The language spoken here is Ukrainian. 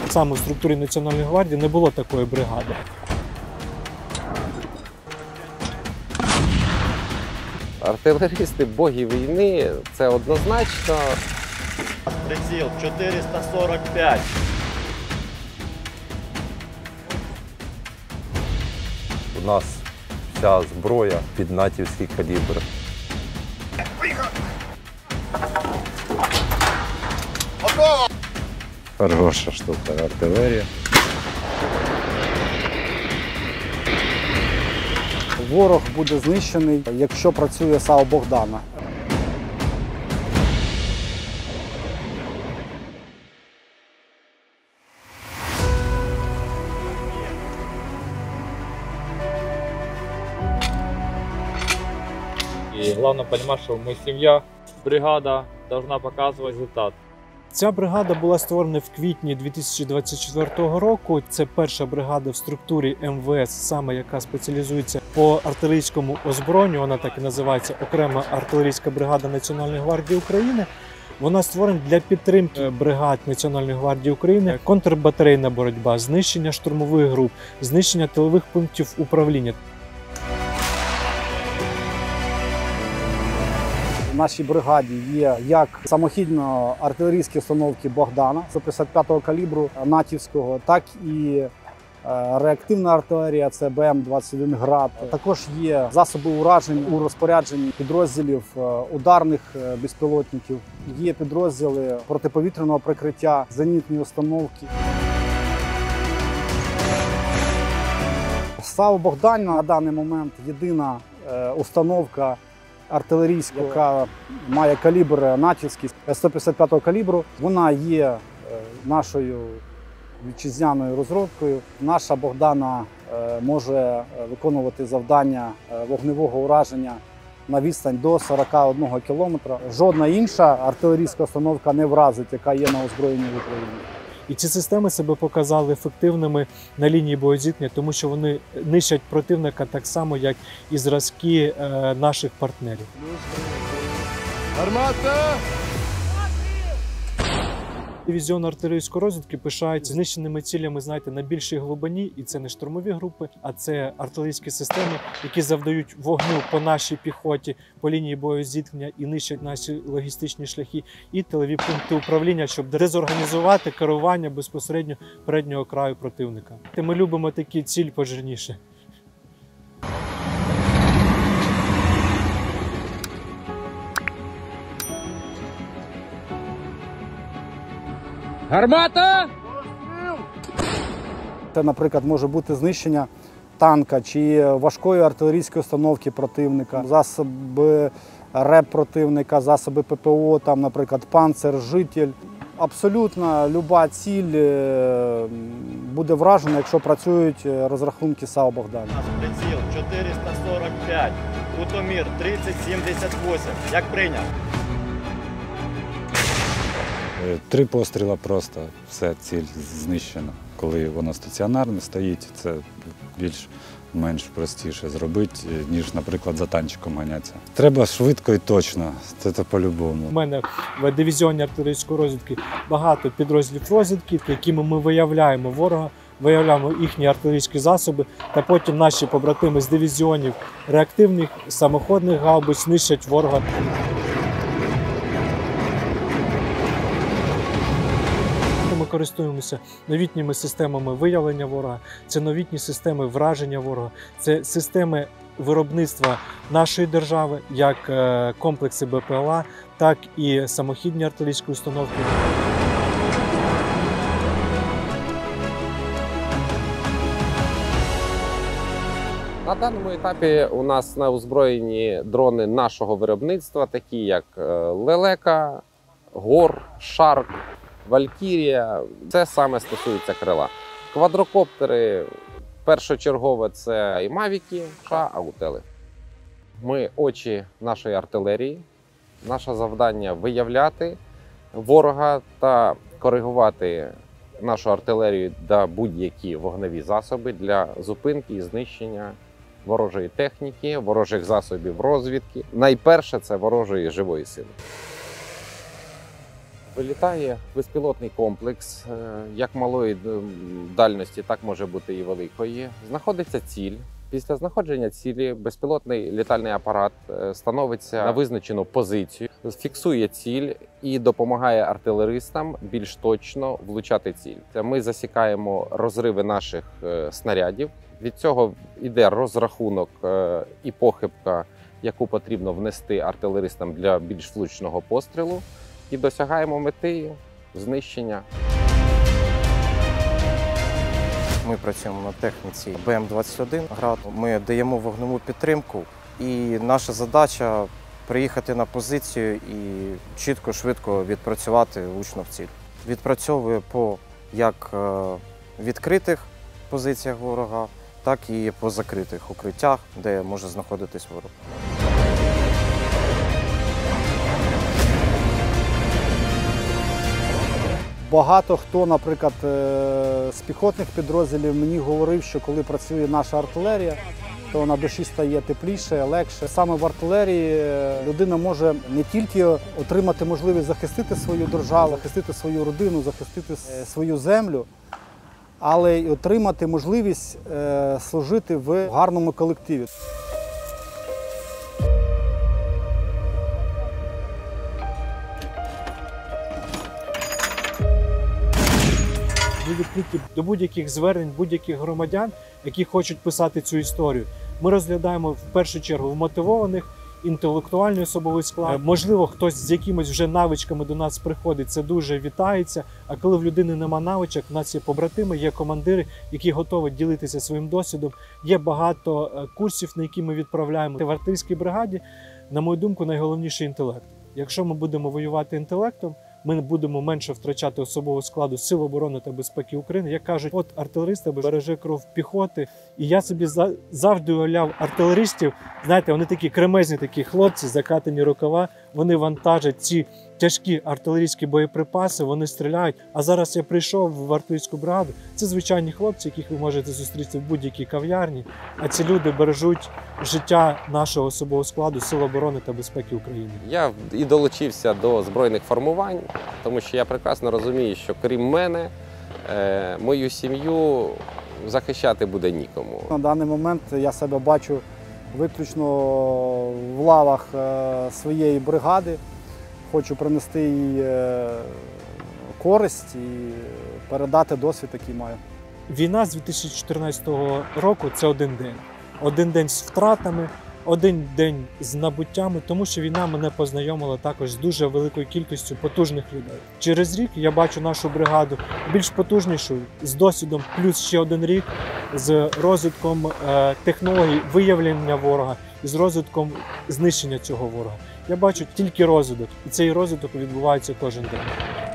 Саме в структурі Національної гвардії не було такої бригади. Артилеристи – боги війни, це однозначно. Приціл 445. У нас вся зброя під натівський калібр. Хороша штука, артилерія. Ворог буде знищений, якщо працює САУ Богдана. И главное понимать, что мы семья, бригада должна показывать результат. Ця бригада була створена в квітні 2024 року. Це перша бригада в структурі МВС, саме яка спеціалізується по артилерійському озброєнню. Вона так і називається окрема артилерійська бригада Національної гвардії України. Вона створена для підтримки бригад Національної гвардії України, контрбатарейна боротьба, знищення штурмових груп, знищення тилових пунктів управління. В нашій бригаді є як самохідно-артилерійські установки Богдана 155-го калібру натівського, так і реактивна артилерія, це БМ-21 «Град». Також є засоби уражень у розпорядженні підрозділів ударних безпілотників, є підрозділи протиповітряного прикриття, зенітні установки. САУ Богдан на даний момент єдина установка артилерійська, яка має калібр натівський 155-го калібру. Вона є нашою вітчизняною розробкою. Наша Богдана може виконувати завдання вогневого ураження на відстань до 41 кілометра. Жодна інша артилерійська установка не вразить, яка є на озброєнні в Україні. І ці системи себе показали ефективними на лінії боєзіткнення, тому що вони нищать противника так само, як і зразки наших партнерів. Гармата! Дивізіон артилерійської розвідки пишається знищеними цілями, знаєте, на більшій глибині, і це не штурмові групи, а це артилерійські системи, які завдають вогню по нашій піхоті, по лінії боєзіткнення і нищать наші логістичні шляхи і тилові пункти управління, щоб дезорганізувати керування безпосередньо переднього краю противника. Ми любимо такі ціль пожирніше. Гармата! Це, наприклад, може бути знищення танка чи важкої артилерійської установки противника, засоби РЕП противника, засоби ППО, там, наприклад, панцир, житель. Абсолютно люба ціль буде вражена, якщо працюють розрахунки САУ Богдана. Приціл 445. Кутомір 3078. Як прийняв? 3 постріла просто, все, ціль знищена. Коли воно стаціонарне стоїть, це більш-менш простіше зробити, ніж, наприклад, за танчиком ганятися. Треба швидко і точно, це по-любому. У мене в дивізіоні артилерійської розвідки багато підрозділів розвідки, якими ми виявляємо ворога, виявляємо їхні артилерійські засоби, та потім наші побратими з дивізіонів реактивних самоходних гаубиць нищать ворога. Ми користуємося новітніми системами виявлення ворога, це новітні системи враження ворога, це системи виробництва нашої держави, як комплекси БПЛА, так і самохідні артилерійські установки. На даному етапі у нас на озброєнні дрони нашого виробництва, такі як Лелека, Гор, Шарк, Валькірія. Це саме стосується крила. Квадрокоптери першочергове це і мавіки, аутели. Ми очі нашої артилерії. Наше завдання виявляти ворога та коригувати нашу артилерію та будь-які вогневі засоби для зупинки і знищення ворожої техніки, ворожих засобів розвідки. Найперше – це ворожої живої сили. Вилітає безпілотний комплекс, як малої дальності, так може бути і великої. Знаходиться ціль. Після знаходження цілі безпілотний літальний апарат становиться на визначену позицію, фіксує ціль і допомагає артилеристам більш точно влучати ціль. Ми засікаємо розриви наших снарядів. Від цього йде розрахунок і похибка, яку потрібно внести артилеристам для більш влучного пострілу, і досягаємо мети знищення. Ми працюємо на техніці БМ-21 «Град». Ми даємо вогневу підтримку, і наша задача приїхати на позицію і чітко, швидко відпрацювати влучно в ціль. Відпрацьовує по як відкритих позиціях ворога, так і по закритих укриттях, де може знаходитись ворог. Багато хто, наприклад, з піхотних підрозділів мені говорив, що коли працює наша артилерія, то на душі стає тепліше, легше. Саме в артилерії людина може не тільки отримати можливість захистити свою державу, захистити свою родину, захистити свою землю, але й отримати можливість служити в гарному колективі. Ми відкриті до будь-яких звернень, будь-яких громадян, які хочуть писати цю історію. Ми розглядаємо в першу чергу вмотивованих, інтелектуальний особовий склад. Можливо, хтось з якимись вже навичками до нас приходить, це дуже вітається. А коли в людини нема навичок, в нас є побратими, є командири, які готові ділитися своїм досвідом. Є багато курсів, на які ми відправляємо. В артилерійській бригаді, на мою думку, найголовніший інтелект. Якщо ми будемо воювати інтелектом, ми будемо менше втрачати особового складу Сил оборони та безпеки України. Як кажуть, от артилерист береже кров піхоти. І я собі завжди уявляв артилеристів, знаєте, вони такі кремезні такі хлопці, закатані рукава, вони вантажать ці тяжкі артилерійські боєприпаси, вони стріляють. А зараз я прийшов в артилерійську бригаду. Це звичайні хлопці, яких ви можете зустріти в будь-якій кав'ярні. А ці люди бережуть життя нашого особового складу Сил оборони та безпеки України. Я і долучився до збройних формувань, тому що я прекрасно розумію, що крім мене, мою сім'ю захищати буде нікому. На даний момент я себе бачу виключно в лавах своєї бригади. Хочу принести їй користь і передати досвід, який маю. Війна з 2014 року – це один день. Один день з втратами, один день з набуттями, тому що війна мене познайомила також з дуже великою кількістю потужних людей. Через рік я бачу нашу бригаду більш потужнішою, з досвідом плюс ще один рік, з розвитком технологій виявлення ворога і з розвитком знищення цього ворога. Я бачу тільки розвиток, і цей розвиток відбувається кожен день.